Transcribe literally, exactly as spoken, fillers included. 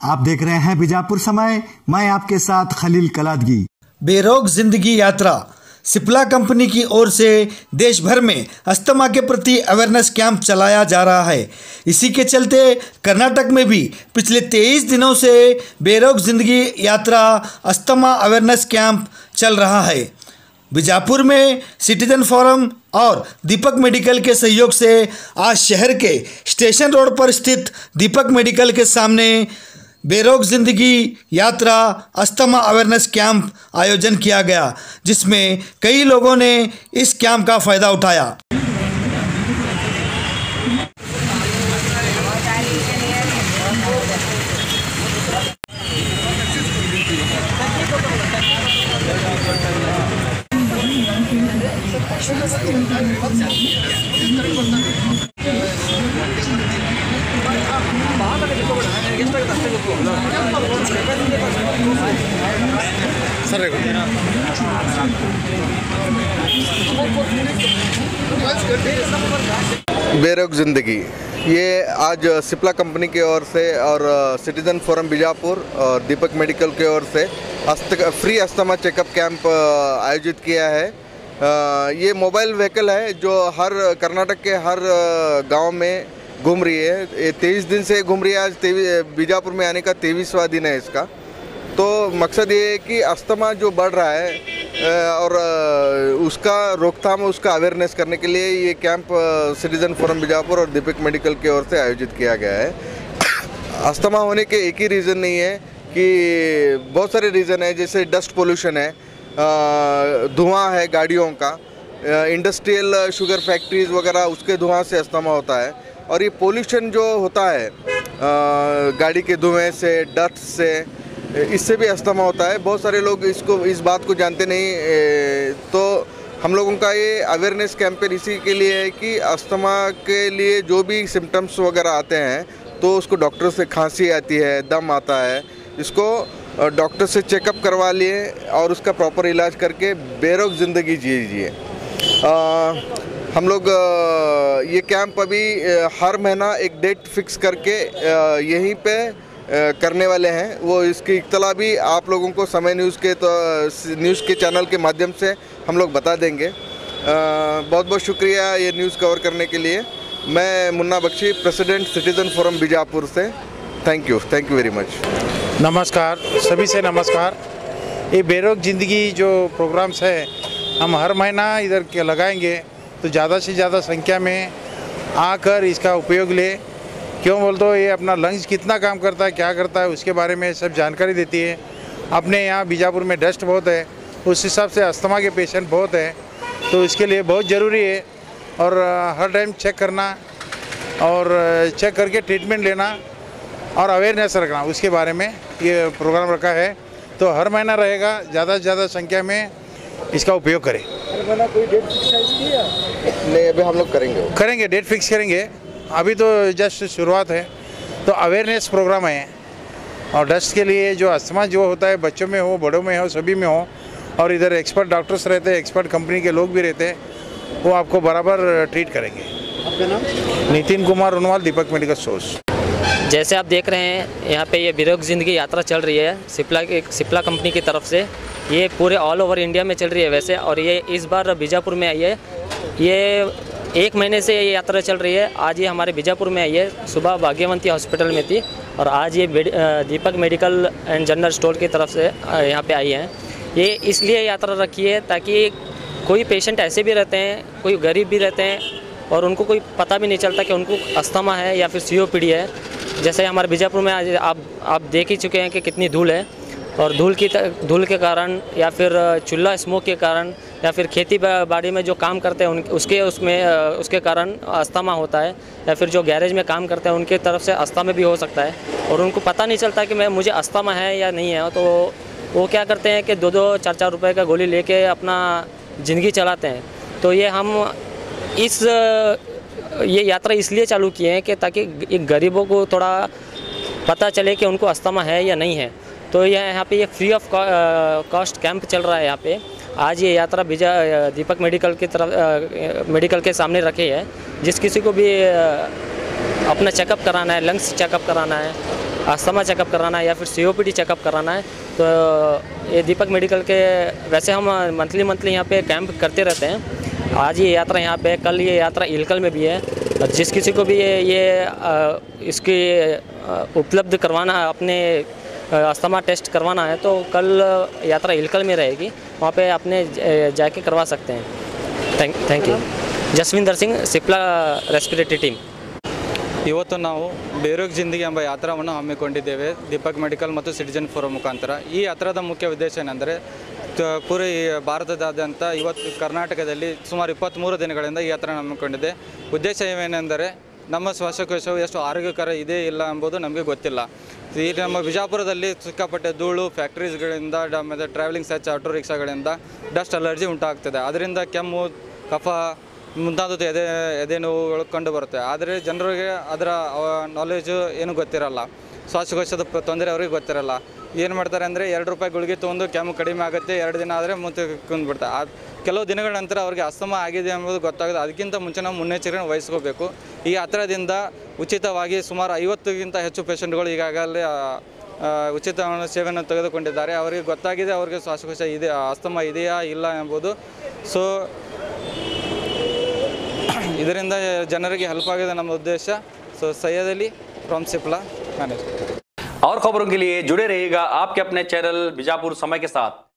आप देख रहे हैं बीजापुर समय, मैं आपके साथ खलील कलादगी। बेरोग जिंदगी यात्रा सिप्ला कंपनी की ओर से देश भर में अस्थमा के प्रति अवेयरनेस कैंप चलाया जा रहा है। इसी के चलते कर्नाटक में भी पिछले तेईस दिनों से बेरोग जिंदगी यात्रा अस्थमा अवेयरनेस कैंप चल रहा है। बीजापुर में सिटीजन फोरम और दीपक मेडिकल के सहयोग से आज शहर के स्टेशन रोड पर स्थित दीपक मेडिकल के सामने बेरोग जिंदगी यात्रा अस्थमा अवेयरनेस कैंप आयोजन किया गया, जिसमें कई लोगों ने इस कैंप का फ़ायदा उठाया। बेरोग जिंदगी ये आज सिप्ला कंपनी की ओर से और सिटीजन फोरम बीजापुर और दीपक मेडिकल की ओर से अस्त फ्री अस्थमा चेकअप कैंप आयोजित किया है। ये मोबाइल व्हीकल है जो हर कर्नाटक के हर गांव में घूम रही है। ये तेईस दिन से घूम रही है। आज तेईस बीजापुर में आने का तेईसवां दिन है इसका। तो मकसद ये है कि अस्थमा जो बढ़ रहा है और उसका रोकथाम, उसका अवेयरनेस करने के लिए ये कैंप सिटीजन फोरम बीजापुर और दीपक मेडिकल की ओर से आयोजित किया गया है। अस्थमा होने के एक ही रीज़न नहीं है कि बहुत सारे रीज़न है, जैसे डस्ट पोल्यूशन है, धुआं है गाड़ियों का, इंडस्ट्रियल शुगर फैक्ट्रीज वगैरह, उसके धुआं से अस्थमा होता है। और ये पोल्यूशन जो होता है गाड़ी के धुएं से, डस्ट से, इससे भी अस्थमा होता है। बहुत सारे लोग इसको इस बात को जानते नहीं। तो हम लोगों का ये अवेयरनेस कैंपेन इसी के लिए है कि अस्थमा के लिए जो भी सिम्टम्स वगैरह आते हैं तो उसको डॉक्टर से खांसी आती है, दम आता है, इसको डॉक्टर से चेकअप करवा लिए और उसका प्रॉपर इलाज करके बेरोग ज़िंदगी जीजिए। हम लोग ये कैंप अभी हर महीना एक डेट फिक्स करके यहीं पे करने वाले हैं। वो इसकी इत्तला भी आप लोगों को समय न्यूज़ के तो न्यूज़ के चैनल के माध्यम से हम लोग बता देंगे। बहुत बहुत शुक्रिया ये न्यूज़ कवर करने के लिए। मैं Munna Bakshi, president citizen forum Bijapur से। Thank you thank you very much. नमस्कार, सभी से नमस्कार। ये बेरोग ज़िंदगी जो प्रोग्राम्स है हम हर महीना इधर के लगाएंगे, तो ज़्यादा से ज़्यादा संख्या में आकर इसका उपयोग ले। क्यों बोल तो ये अपना लंग्स कितना काम करता है, क्या करता है, उसके बारे में सब जानकारी देती है। अपने यहाँ बीजापुर में डस्ट बहुत है, उस हिसाब से अस्थमा के पेशेंट बहुत है, तो इसके लिए बहुत ज़रूरी है। और हर टाइम चेक करना और चेक करके ट्रीटमेंट लेना और अवेयरनेस रखना, उसके बारे में ये प्रोग्राम रखा है। तो हर महीना रहेगा, ज़्यादा से ज़्यादा संख्या में इसका उपयोग करें। हर महीना कोई डेट फिक्स किया नहीं? अभी हम लोग करेंगे करेंगे डेट फिक्स करेंगे। अभी तो जस्ट शुरुआत है, तो अवेयरनेस प्रोग्राम है। और डस्ट के लिए जो अस्थमा जो होता है, बच्चों में हो, बड़ों में हो, सभी में हो, और इधर एक्सपर्ट डॉक्टर्स रहते हैं, एक्सपर्ट कंपनी के लोग भी रहते हैं, वो आपको बराबर ट्रीट करेंगे। आपका नाम? Nitin Kumar Unwal, Deepak medical stores. जैसे आप देख रहे हैं यहाँ पे ये बेरोग ज़िंदगी यात्रा चल रही है सिप्ला के सिप्ला कंपनी की तरफ से। ये पूरे ऑल ओवर इंडिया में चल रही है वैसे, और ये इस बार बीजापुर में आई है। ये एक महीने से ये यात्रा चल रही है। आज ये हमारे बीजापुर में आई है। सुबह भाग्यवंती हॉस्पिटल में थी और आज ये Deepak medical and general store की तरफ से यहाँ पे आई हैं। ये इसलिए यात्रा रखी है ताकि कोई पेशेंट ऐसे भी रहते हैं, कोई गरीब भी रहते हैं और उनको कोई पता भी नहीं चलता कि उनको अस्थमा है या फिर सी ओ पी डी है। जैसे हमारे बीजापुर में आज आप आप देख ही चुके हैं कि कितनी धूल है, और धूल की धूल के कारण या फिर चूल्हा स्मोक के कारण या फिर खेती बाड़ी में जो काम करते हैं उन उसके उसमें उसके कारण अस्थमा होता है, या फिर जो गैरेज में काम करते हैं उनके तरफ से अस्थमा भी हो सकता है, और उनको पता नहीं चलता कि मैं मुझे अस्थमा है या नहीं है। तो वो क्या करते हैं कि दो दो चार चार रुपए का गोली लेके अपना ज़िंदगी चलाते हैं। तो ये हम इस ये यात्रा इसलिए चालू किए हैं कि ताकि एक गरीबों को थोड़ा पता चले कि उनको अस्थमा है या नहीं है। तो यह यहाँ पे ये फ्री ऑफ कॉस्ट कैंप चल रहा है यहाँ पे। आज ये यात्रा बीजा दीपक मेडिकल की तरफ मेडिकल के सामने रखे है। जिस किसी को भी अपना चेकअप कराना है, लंग्स चेकअप कराना है अस्थमा चेकअप कराना है या फिर सीओपीडी चेकअप कराना है तो ये दीपक मेडिकल के वैसे हम मंथली मंथली यहाँ पे कैंप करते रहते हैं। आज ये यात्रा यहाँ पे, कल ये यात्रा इलकल में भी है। जिस किसी को भी ये ये इसकी उपलब्ध करवाना है, अपने अस्थमा टेस्ट करवाना है तो कल यात्रा इलकल में रहेगी, वहाँ पे अपने जाके करवा सकते हैं। Thank thank you. Jaswinder Singh, Cipla respiratory team. ಇವತ್ತು ನಾವು ಬೇರೋಗ್ ಜಿಂದಗಿ ಎಂಬ ಯಾತ್ರಾವನ್ನು ಹಮ್ಮಿಕೊಂಡಿದ್ದೇವೆ ದೀಪಕ್ ಮೆಡಿಕಲ್ ಮತ್ತು ಸಿಟಿಜನ್ ಫೋರಂ ಮುಖಾಂತರ। ಈ ಯಾತ್ರಾದ ಮುಖ್ಯ ಉದ್ದೇಶ ಏನೆಂದರೆ ಪೂರ ಭಾರತದಾದ್ಯಂತ ಇವತ್ತು ಕರ್ನಾಟಕದಲ್ಲಿ ಸುಮಾರು ಇಪ್ಪತ್ತ್ಮೂರು ದಿನಗಳಿಂದ ಈ ಯಾತ್ರಾ ಹಮ್ಮಿಕೊಂಡಿದೆ। ಉದ್ದೇಶ ಏನೆಂದರೆ ನಮ್ಮ ಶ್ವಾಸಕೋಶವು ಎಷ್ಟು ಆರೋಗ್ಯಕರ ಇದೆ ಇಲ್ಲ ಎಂಬುದು ನಮಗೆ ಗೊತ್ತಿಲ್ಲ। ಈ ನಮ್ಮ ಬಿಜಾಪುರದಲ್ಲಿ ಸಿಕ್ಕಾಪಟ್ಟೆ ಧೂಳು ಫ್ಯಾಕ್ಟ್ರೀಸ್ಗಳಿಂದ ಮತ್ತು ಟ್ರಾವೆಲಿಂಗ್ ಸಚ್ ಆಟೋ ರಿಕ್ಷಾಗಳಿಂದ ಡಸ್ಟ್ ಅಲರ್ಜಿ ಉಂಟಾಗ್ತದೆ। ಅದರಿಂದ ಕೆಮ್ಮು, ಕಫ ಮುಂತಾದದ್ದು ಎದೆ ಎದೆ ನೋವುಗಳು ಕಂಡು ಬರುತ್ತೆ। ಆದರೆ ಜನರಿಗೆ ಅದರ ನಾಲೆಜು ಏನೂ ಗೊತ್ತಿರಲ್ಲ, ಶ್ವಾಸಕೋಶದ ತೊಂದರೆ ಅವ್ರಿಗೆ ಗೊತ್ತಿರಲ್ಲ। ಏನು ಮಾಡ್ತಾರೆ ಅಂದರೆ ಎರಡು ರೂಪಾಯಿ ಗುಳಿಗೆ ತೊಗೊಂಡು ಕೆಮ್ಮು ಕಡಿಮೆ ಆಗುತ್ತೆ, ಎರಡು ದಿನ ಆದರೆ ಮತ್ತೆ ಕುಂದ್ಬಿಡ್ತಾರೆ। ಆ ಕೆಲವು ದಿನಗಳ ನಂತರ ಅವ್ರಿಗೆ ಅಸ್ತಮಾ ಆಗಿದೆ ಎಂಬುದು ಗೊತ್ತಾಗುತ್ತೆ। ಅದಕ್ಕಿಂತ ಮುಂಚೆ ನಾವು ಮುನ್ನೆಚ್ಚರಿಕೆ ವಹಿಸ್ಕೋಬೇಕು। ಈ ಯಾತ್ರಾದಿಂದ ಉಚಿತವಾಗಿ ಸುಮಾರು ಐವತ್ತಕ್ಕಿಂತ ಹೆಚ್ಚು ಪೇಷಂಟ್ಗಳು ಈಗಾಗಲೇ ಉಚಿತ ಸೇವೆಯನ್ನು ತೆಗೆದುಕೊಂಡಿದ್ದಾರೆ। ಅವರಿಗೆ ಗೊತ್ತಾಗಿದೆ ಅವರಿಗೆ ಶ್ವಾಸಕೋಶ ಇದೆ, ಅಸ್ತಮಾ ಇದೆಯಾ ಇಲ್ಲ ಎಂಬುದು। ಸೊ ಇದರಿಂದ ಜನರಿಗೆ ಹೆಲ್ಪ್ ಆಗಿದೆ ನಮ್ಮ उद्देश्य। So Syed Ali from Cipla manager. और खबरों के लिए जुड़े रहिएगा आपके अपने चैनल बीजापुर समय के साथ।